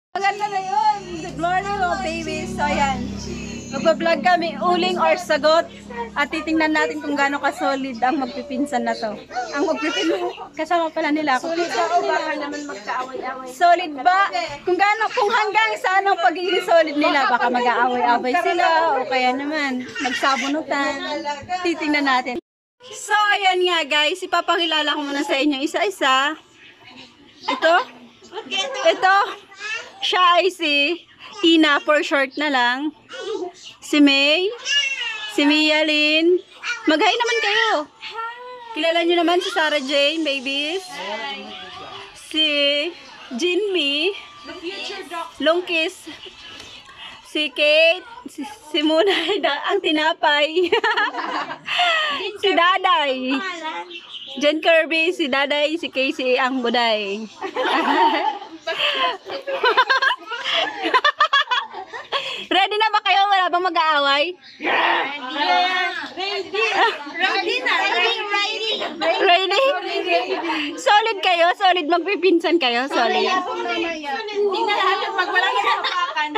Maganda na yun. Good morning mga babies. So ayan, magbablog kami uling or sagot at titingnan natin kung gaano ka-solid ang magpipinsan na to. Ang magpipinsan, kasama pala nila ako. Solid ba o baka naman magkaaway-away? Solid ba? Kung hanggang saan ang pagiging solid nila, baka mag-aaway-away sila o kaya naman magsabunutan. Titingnan natin. So ayan nga guys, ipapakilala ko muna sa inyo isa-isa. Ito, siya ay si Ina for short na lang. Si May, si Mia Lynn. Mag-hi naman kayo. Kilala nyo naman si Sarah Jane, babies. Si Jinmi, Longkiss. Si Kate, si Munay, ang tinapay. Si Daday. Jen Kirby, si Daday, si Casey, ang buday. Ready na ba kayo? Wala bang mag-aaway? Ready? Solid kayo? Solid magpipinsan kayo? Solid? Hindi na lahat ang pag walang hinapakan.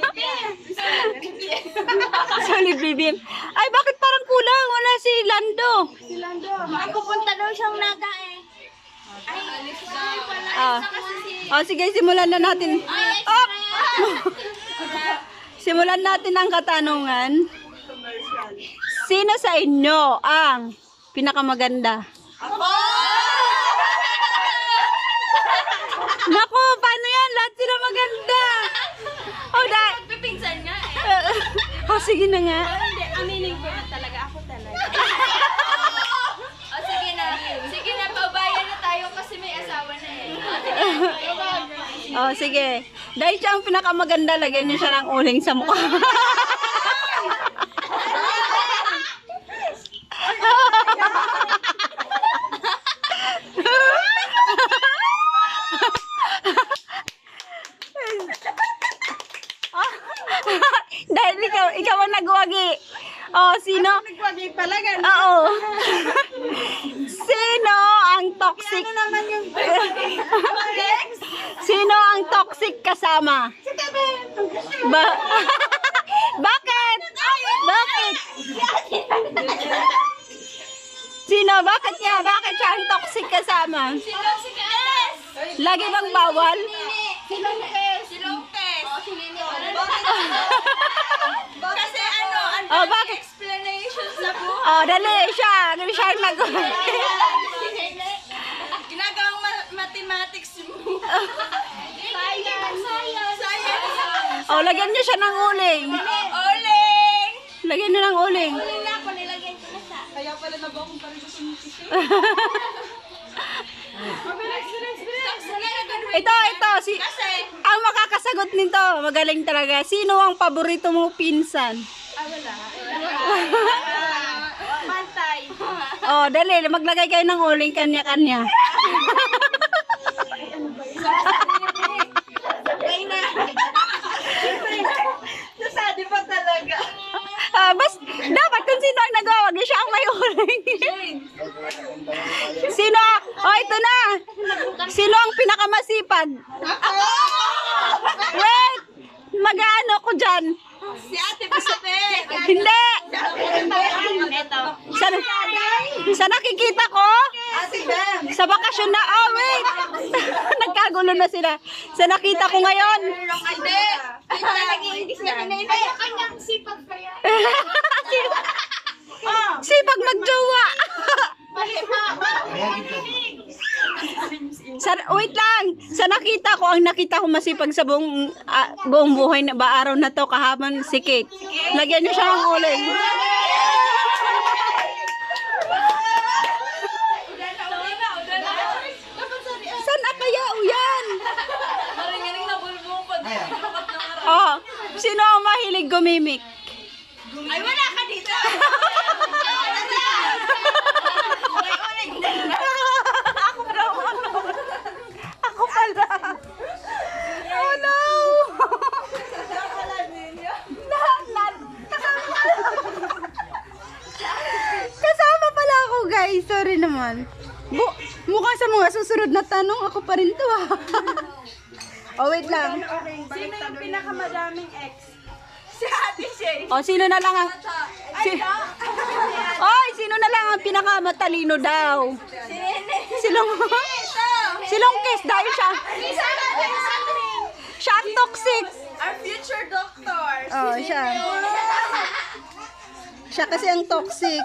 Solid, baby. Ay, bakit parang kulang? Wala si Lando. Ang pupunta daw siyang naga eh. Ay, sige, simulan na natin. Oh! Simulan natin ang katanungan. Sino sa inyo ang pinakamaganda? Ako! Naku, paano yan? Lahat sila maganda. Pipinsan nga eh. Sige na nga. Hindi, aminin ko na talaga. Ako talaga. Sige na, paubayan na tayo kasi may asawa na eh. Sige. Dahil siya ang pinakamaganda, lagyan niyo siya ng uling sa mukha. Dahil ikaw ang nagwagi. Sino? Nagwagi pala ganun. Oo. Sino ang toxic? Ano naman yung Sino ang toxic kasama? Bakit? Bakit? Sino? Bakit niya? Bakit siya ang toxic kasama? Sino si Kes? Lagi bang bawal? Sino Kes? Sino Kes? Kasi Bakit? explanation sa buhay. Dali siya. Siya ang Ginagawang mathematics mo. Science. lagyan niyo siya ng uling. Oling! Lagyan niyo ng uling. Oling na ako, nilagyan ko na siya. Kaya pala nabawang pa rin sa sumitis. Ito. Kasi, Ang makakasagot nito, magaling talaga. Sino ang paborito mong pinsan? wala. Pantay. Dali. Maglagay kayo ng uling kanya-kanya. Sabay na. Nasadi pa talaga. Dapat kung sino ang nagwawag, siya ang may uling. Sino? Ito na. Sino ang pinakamasipag? Wait! Mag-ano ko dyan? Si Ate Bisape. Hindi! Ito. Sa nakikita ko? Sa bakasyon na. Wait! Nagkagulo na sila. Sa nakita ko ngayon. Hindi. Nag-i-English na kinay. Kanyang sipag pa yan. Sipag magjowa. Wait lang. Sa nakita ko, ang nakita ko masipag sa buong buhay na araw na to kahapon si Kate. Lagyan niyo siya ng uling. Saan kaya uyan? Sino ang mahilig gumimik? Ay, wala ka dito. Ako pala. Oh no! Kasama pala ako guys. Sorry naman. Mukha sa mga susunod na tanong, ako pa rin to. Oh, wait lang. Sino yung pinakamadaming ex? Si Ate Shay. Oh, sino na lang ang... Oy, sino na lang ang pinakamatalino daw? Si Nene. Silong kiss dahil siya. Isa natin sa ring. Siya ang toxic. Our future doctor. Oh, siya. Siya kasi ang toxic.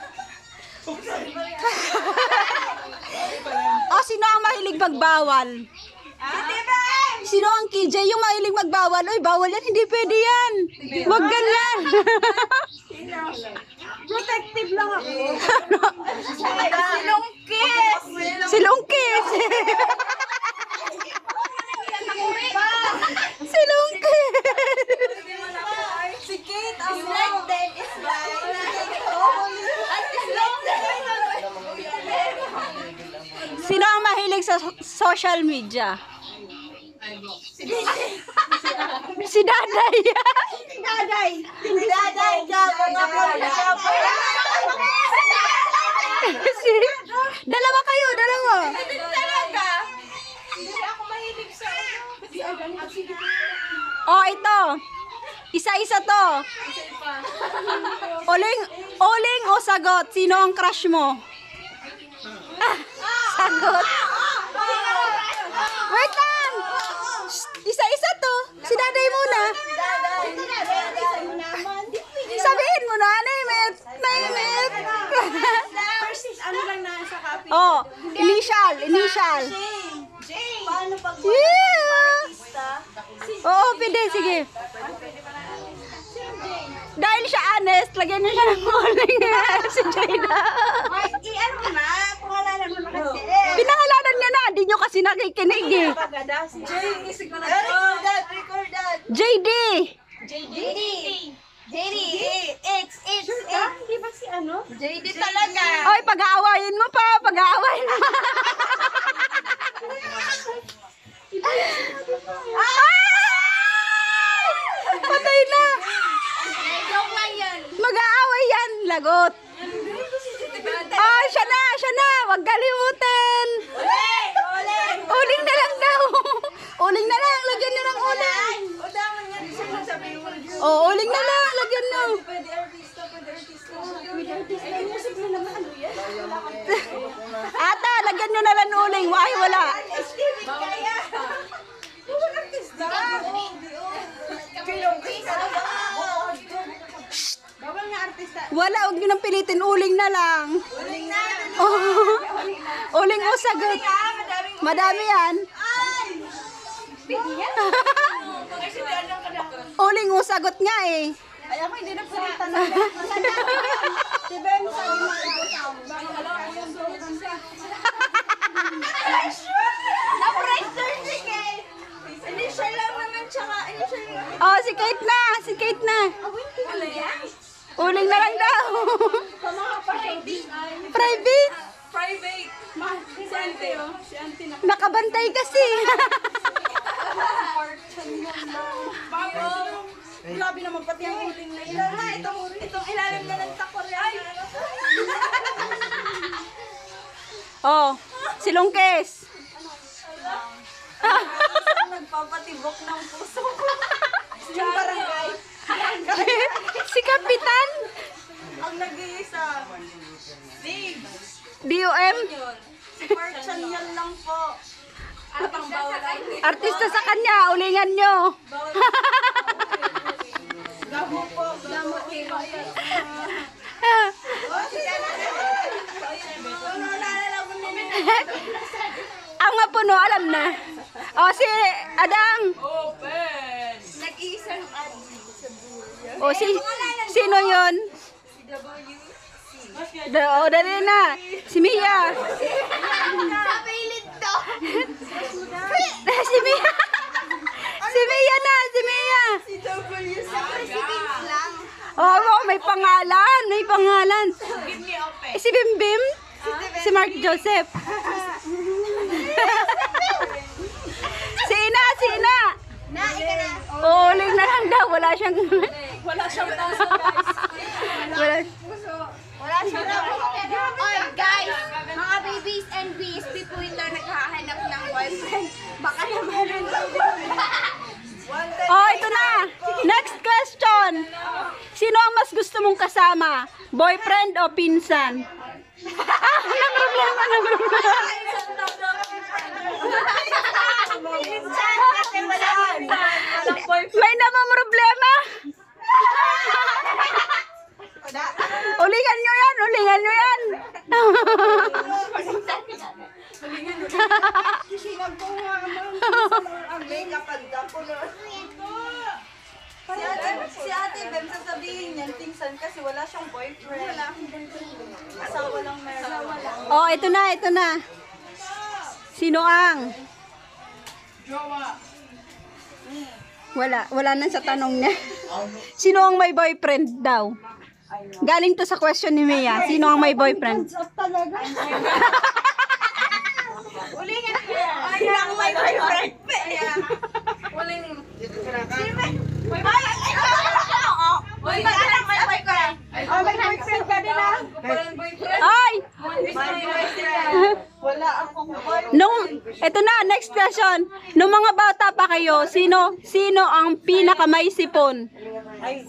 Oh, sino ang mahilig magbawal? Sino ang KJ yung mahilig magbawal? Uy, bawal yan. Hindi pwede yan. Huwag ganyan. Protective lang ako. Silong kiss. Silong kiss. Silong kiss. Si Kate, ang selected is Sino ang mahilig sa social media? Si Daday. Daday. Daday ka. Dalawa kayo, dalawa. Talaga. Hindi ako mahilig sa Oh, ito. Isa-isa to. Oling o sagot? Sino ang crush mo? Sagot. Wait lang. Isa-isa to. Si Daday muna. Sabihin mo na, Naimit. Naimit. Ano lang na sa copy? Oh, initial. Jane. Paano pag Yeah. artista? Oo, pwede. Sige. Dahil siya honest, lagyan niyo siya ng calling. Si Jada. Ay, i-ano mo na. Pangalanan mo na kasi. Pinangalanan niya na. Di niyo kasi nakikinig eh. Pagada si Jane. Isig mo na. Record that. JD. JD. X. Hindi ba si ano? JD talaga. Oy, pag-aawayin mo pa. Pag-aawayin mo. Patay na. Joke lang yan. Mag-aaway yan. Lagot. Oh, siya na. Huwag kalimutan. Uling na lang daw. Uling na lang. Lagyan niyo ng uling. O daman yan. Siya magsabi mo. Oh, uling na lang. Lagyan niyo. Pwede artista. Ay, music na naman. Ano yan? Ata, lagyan niyo na lang uling. Ay, wala. Steven kaya. Huwag artista. Bawal nga artista. Wala, huwag niyo nang pilitin. Uling na lang. Uling na. Oh, uling o sagot. Madami yan. Ay! Pwede yan? Kasi di alam ka na. Uling o sagot nga eh. Ay, ako hindi na pwede tanong. Si Ben, sabi mo ikaw. Baka alam ko yung slogan siya. Na-pressure si Kate. Initial lang naman, tsaka initial lang. Oh, si Kate na. Si Kate na. Wala yan? Uling na lang daw. Sa mga pa-showbiz. Private. Private. Si Auntie, oh. Si Auntie na. Nakabantay kasi. Grabe naman pati ang huling na ilan. Itong ilalim na ng takor. Ay! Oh, silong kes. Nagpapatibok ng puso ko. Yung barangay. Si Kapitan. Ang nag-iisa. Dave. DOM. Si Marchan yan lang po. Atang bawal. Artista sa kanya. Ulingan nyo. Gamo po. Gamo po. Ang mapuno, alam na. Oh, si Adang. Nag-iisang admin sa buhay. Oh, sino yun? Oh, dali na. Si Mia. Sa pilit to. Si Mia. Si Mia na. Si Mia. Si W. Siyempre si Vince lang. Oh, may pangalan. May pangalan. Give me open. Si Bimbim. Si Mark Joseph. Si Ina. Na, ika na. Uling na lang daw. Wala siyang... Wala siyang puso, guys. Wala. Wala siyang puso. Oy, guys, mga babies and bees, people ito naghahanap ng boyfriend. Baka naman Next question. Sino ang mas gusto mong kasama? Boyfriend o pinsan? Walang problema, walang problema. May namang problema. Ulingan nyo yan, ulingan nyo yan. Si Ate Bem, sasabihin niyan, pinsan kasi wala siyang boyfriend. Wala akong boyfriend. Asawa lang meron. Oh, ito na, ito na. Sino ang? Wala na sa tanong niya. Sino ang may boyfriend daw? Galing to sa question ni Mia. Sino ang may boyfriend? Ulingan ko yan. Sino ang may boyfriend? Ulingan mo. Uy, mag-anak may boyfriend. Oh, may boyfriend ka din ah. Walang boyfriend. Ay! Wala akong boyfriend. Ito na, next question. Nung mga bata pa kayo, sino ang pinakamay sipon? Ay!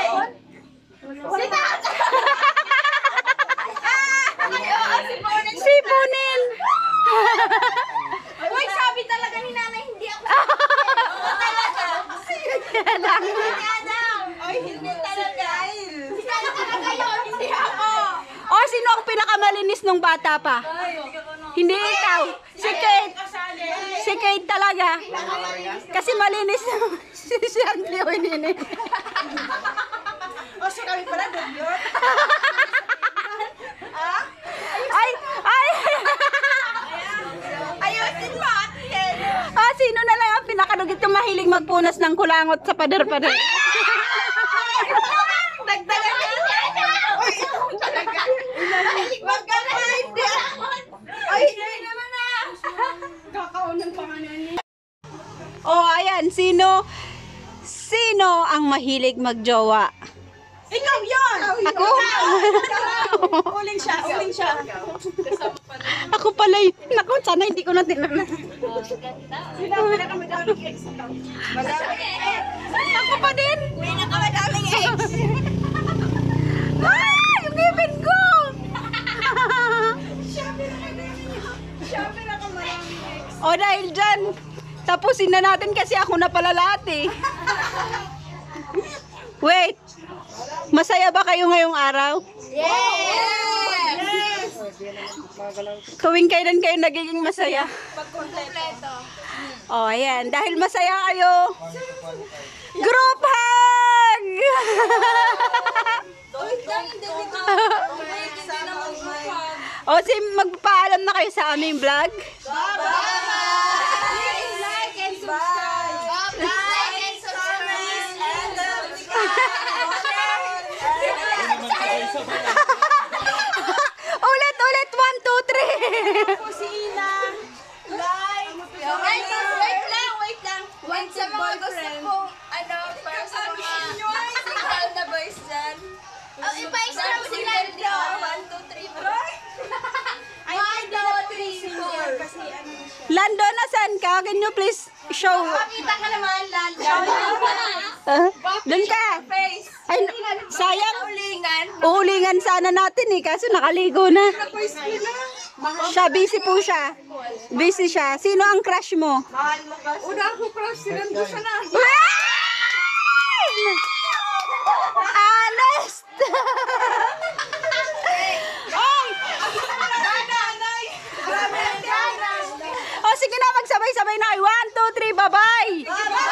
Sita! Sipunin! Uy, sabi talaga ni nanay, hindi ako. Oo talaga. Hindi Adam. Ay, hindi talaga. Si Kala talaga yun, hindi ako. O, sino ang pinakamalinis nung bata pa? Hindi ikaw. Si Kate. Si Kate talaga. Kasi malinis si Auntie Winnie. O, so kami pala, Dodot. Ay! Ayusin mo, ate. Ah, sino na lang ang pinakadugit yung mahilig magpunas ng kulangot sa pader-pader? Dagdagan niya. Uy, talaga. Wag ka na, hindi ako. Ay, hindi naman na. Kakaunan pa nga niya. Oh, ayan. Sino ang mahilig magjowa? Ikaw yun! Ako? Uling siya, uling siya. Ako pala yun. Naku, sana hindi ko na tinanong. Sino ang pinakamadaming ex ito? Ako pa din. Pinakamadaming ex. Ah, yung ngipin ko! Siya pinakamadaming ex. O, dahil dyan, tapusin na natin kasi ako na pala lahat eh. Wait. Masaya ba kayo ngayong araw? Yes! Tuwing kailan kayo nagiging masaya? Pagkumpleto. O, ayan. Dahil masaya kayo, group hug! Wait lang, hindi ko. Hindi na mag-vlog. O, magpapaalam na kayo sa aming vlog. Bye-bye! Like and subscribe. Like and subscribe. And Ulit, 1, 2, 3. Kusina. Like. Wait lang. Wait sa mga gusto kong, para sa mga single na boys dyan. Ipa-extra mo sila dito. 1, 2, 3, 4. 1, 2, 3, 4. Kasi ano siya. Lando, nasan ka? Can you please show? Makita ka naman, Lando. Doon ka. Face. Ay, sayang. Ulingan. Uulingan sana natin eh, kaso nakaligo na. Siya, busy po siya. Busy siya. Sino ang crush mo? Mahal mo kasi. Una ako crush, sinando siya na. Honest! O sige na, magsabay-sabay na kayo. 1, 2, 3, bye-bye!